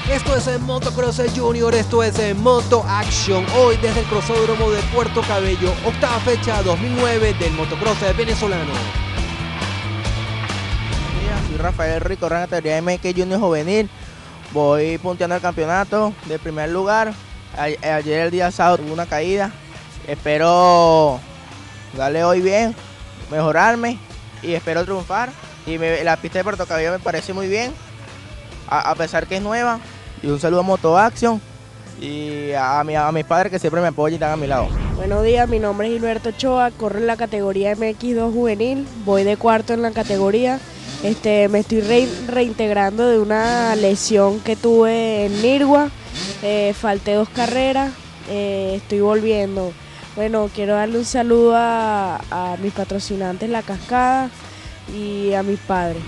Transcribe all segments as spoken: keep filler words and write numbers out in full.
Esto es en Motocross Junior, esto es en Moto Action. Hoy desde el crosódromo de Puerto Cabello, octava fecha dos mil nueve del motocross venezolano. Soy Rafael Ruiz, corro en la categoría M X Junior Juvenil. Voy punteando el campeonato de primer lugar. A ayer el día sábado tuve una caída. Espero darle hoy bien, mejorarme y espero triunfar. Y me, la pista de Puerto Cabello me parece muy bien, a, a pesar que es nueva. Y un saludo a Moto Action y a, mi, a mis padres que siempre me apoyan y están a mi lado. Buenos días, mi nombre es Gilberto Ochoa, corro en la categoría M X dos Juvenil, voy de cuarto en la categoría. Este, me estoy re, reintegrando de una lesión que tuve en Nirgua, eh, falté dos carreras, eh, estoy volviendo. Bueno, quiero darle un saludo a, a mis patrocinantes La Cascada y a mis padres.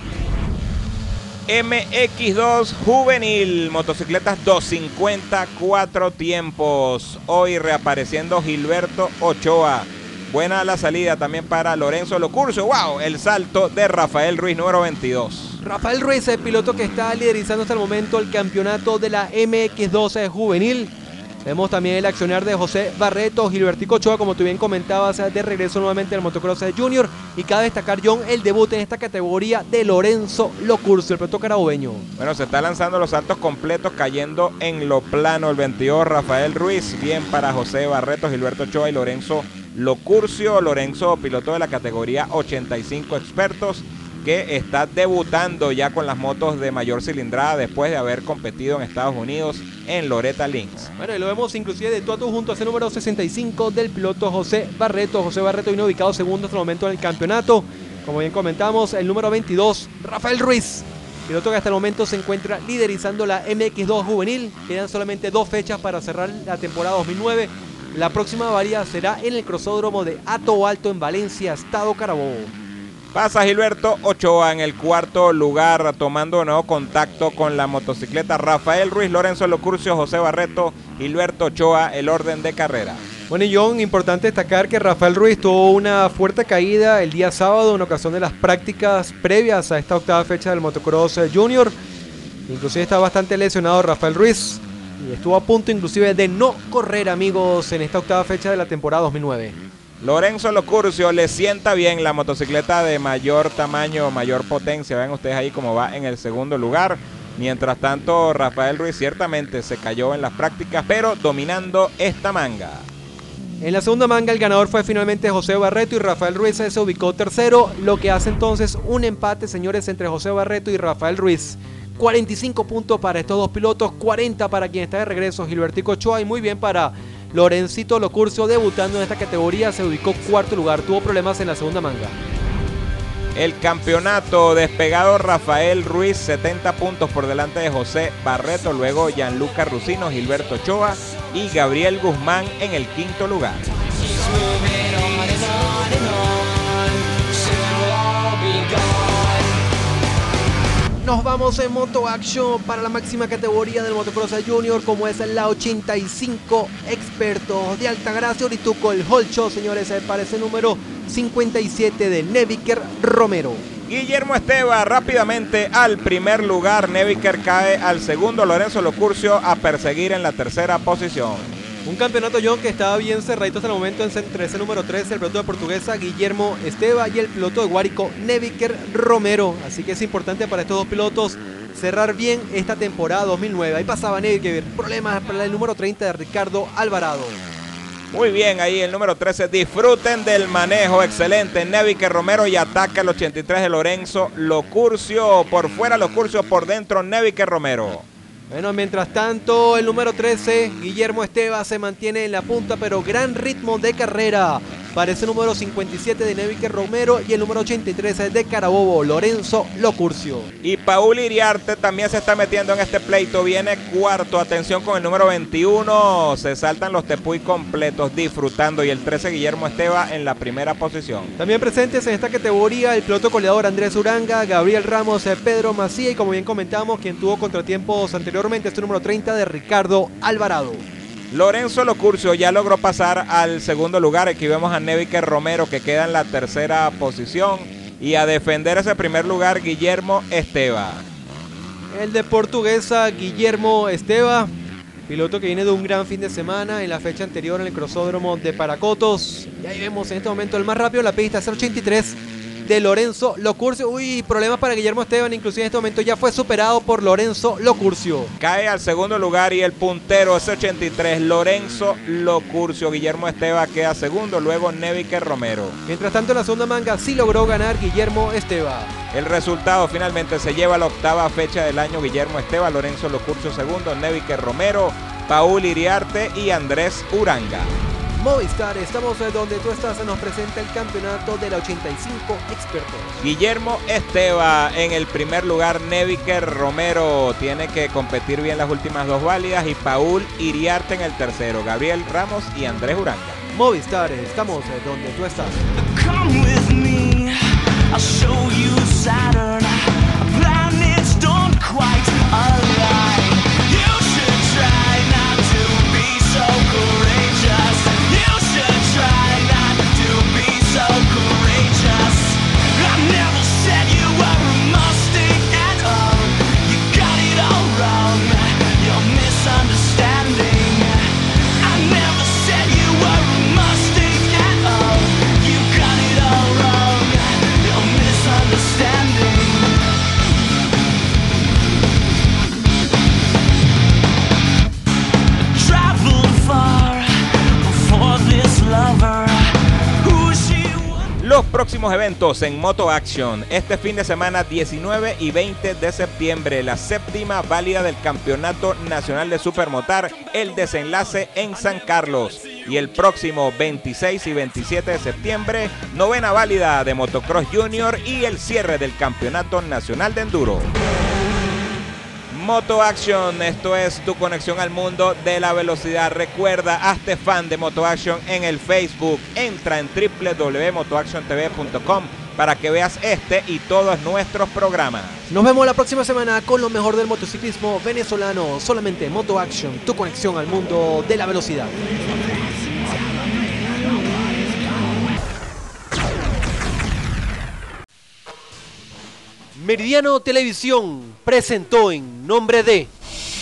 M X dos Juvenil, motocicletas doscientos cincuenta, cuatro tiempos. Hoy reapareciendo Gilberto Ochoa. Buena la salida también para Lorenzo Locurcio. ¡Wow! El salto de Rafael Ruiz, número veintidós. Rafael Ruiz, el piloto que está liderizando hasta el momento el campeonato de la M X dos Juvenil. Vemos también el accionar de José Barreto, Gilbertico Ochoa, como tú bien comentabas, de regreso nuevamente al motocross Junior. Y cabe destacar, John, el debut en esta categoría de Lorenzo Locurcio, el piloto carabobeño. Bueno, se está lanzando los saltos completos, cayendo en lo plano el veintidós, Rafael Ruiz. Bien para José Barreto, Gilberto Ochoa y Lorenzo Locurcio. Lorenzo, piloto de la categoría ochenta y cinco expertos, que está debutando ya con las motos de mayor cilindrada después de haber competido en Estados Unidos en Loretta Lynx. Bueno, y lo vemos inclusive de tú a tú junto a ese número sesenta y cinco del piloto José Barreto. José Barreto viene ubicado segundo hasta el momento en el campeonato. Como bien comentamos, el número veintidós, Rafael Ruiz, piloto que hasta el momento se encuentra liderizando la M X dos Juvenil. Quedan solamente dos fechas para cerrar la temporada dos mil nueve. La próxima varía será en el crosódromo de Hato Alto en Valencia, Estado Carabobo. Pasa Gilberto Ochoa en el cuarto lugar, tomando nuevo contacto con la motocicleta. Rafael Ruiz, Lorenzo Locurcio, José Barreto, Gilberto Ochoa, el orden de carrera. Bueno, y John, importante destacar que Rafael Ruiz tuvo una fuerte caída el día sábado en ocasión de las prácticas previas a esta octava fecha del motocross Junior. Inclusive está bastante lesionado Rafael Ruiz y estuvo a punto inclusive de no correr, amigos, en esta octava fecha de la temporada dos mil nueve. Lorenzo Locurcio le sienta bien la motocicleta de mayor tamaño, mayor potencia. Ven ustedes ahí cómo va en el segundo lugar. Mientras tanto, Rafael Ruiz ciertamente se cayó en las prácticas, pero dominando esta manga. En la segunda manga el ganador fue finalmente José Barreto y Rafael Ruiz se ubicó tercero, lo que hace entonces un empate, señores, entre José Barreto y Rafael Ruiz. cuarenta y cinco puntos para estos dos pilotos, cuarenta para quien está de regreso, Gilbertico Ochoa, y muy bien para Lorencito Locurcio, debutando en esta categoría, se ubicó cuarto lugar, tuvo problemas en la segunda manga. El campeonato despegado Rafael Ruiz, setenta puntos por delante de José Barreto, luego Gianluca Rusino, Gilberto Ochoa y Gabriel Guzmán en el quinto lugar. Nos vamos en Moto Action para la máxima categoría del motocross Junior, como es la ochenta y cinco expertos de Altagracia, Orituco, el Hall Show, señores, para ese número cincuenta y siete de Neviker Romero. Guillermo Esteva rápidamente al primer lugar, Neviker cae al segundo, Lorenzo Locurcio a perseguir en la tercera posición. Un campeonato, John, que estaba bien cerradito hasta el momento entre ese número tres, el piloto de Portuguesa Guillermo Esteva y el piloto de Guárico Neviker Romero. Así que es importante para estos dos pilotos cerrar bien esta temporada dos mil nueve. Ahí pasaba Neviker, problemas para el número treinta de Ricardo Alvarado. Muy bien, ahí el número trece, disfruten del manejo, excelente, Neviker Romero, y ataca el ochenta y tres de Lorenzo Locurcio, por fuera Locurcio, por dentro Neviker Romero. Bueno, mientras tanto, el número trece, Guillermo Esteva, se mantiene en la punta, pero gran ritmo de carrera para ese número cincuenta y siete de Neviker Romero y el número ochenta y tres de Carabobo, Lorenzo Locurcio. Y Paul Iriarte también se está metiendo en este pleito, viene cuarto, atención con el número veintiuno, se saltan los tepuy completos disfrutando, y el trece Guillermo Esteva en la primera posición. También presentes en esta categoría el piloto coleador Andrés Uranga, Gabriel Ramos, Pedro Macía y, como bien comentamos, quien tuvo contratiempos anteriormente, este número treinta de Ricardo Alvarado. Lorenzo Locurcio ya logró pasar al segundo lugar. Aquí vemos a Neviker Romero, que queda en la tercera posición, y a defender ese primer lugar Guillermo Esteva. El de Portuguesa, Guillermo Esteva, piloto que viene de un gran fin de semana en la fecha anterior en el crosódromo de Paracotos. Y ahí vemos en este momento el más rápido de la pista, cero ochenta y tres de Lorenzo Locurcio. Uy, problemas para Guillermo Esteban, inclusive en este momento ya fue superado por Lorenzo Locurcio. Cae al segundo lugar y el puntero es ochenta y tres, Lorenzo Locurcio. Guillermo Esteban queda segundo, luego Neviker Romero. Mientras tanto, en la segunda manga sí logró ganar Guillermo Esteban. El resultado finalmente se lleva a la octava fecha del año Guillermo Esteban, Lorenzo Locurcio segundo, Neviker Romero, Paul Iriarte y Andrés Uranga. Movistar, estamos donde tú estás, nos presenta el campeonato de la ochenta y cinco expertos. Guillermo Esteva en el primer lugar, Neviker Romero tiene que competir bien las últimas dos válidas y Paul Iriarte en el tercero, Gabriel Ramos y Andrés Uranga. Movistar, estamos donde tú estás. Come with me, I'll show you Saturn. Planets don't quite align. You should try not to be so courageous. You should try not to be so courageous. I never said you were a Mustang at all. You got it all wrong. You're misunderstanding. I never said you were a Mustang at all. You got it all wrong. You're misunderstanding. Traveled far before this lover. Who she was. Los próximos eventos en Moto Action, este fin de semana diecinueve y veinte de septiembre, la séptima válida del Campeonato Nacional de Supermotar, el desenlace en San Carlos. Y el próximo veintiséis y veintisiete de septiembre, novena válida de Motocross Junior y el cierre del Campeonato Nacional de Enduro. Moto Action, esto es tu conexión al mundo de la velocidad. Recuerda, hazte fan de Moto Action en el Facebook. Entra en w w w punto moto action t v punto com para que veas este y todos nuestros programas. Nos vemos la próxima semana con lo mejor del motociclismo venezolano. Solamente Moto Action, tu conexión al mundo de la velocidad. Meridiano Televisión presentó en nombre de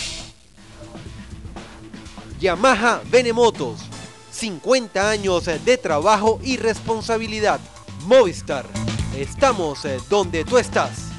Yamaha Venemotos, cincuenta años de trabajo y responsabilidad. Movistar, estamos donde tú estás.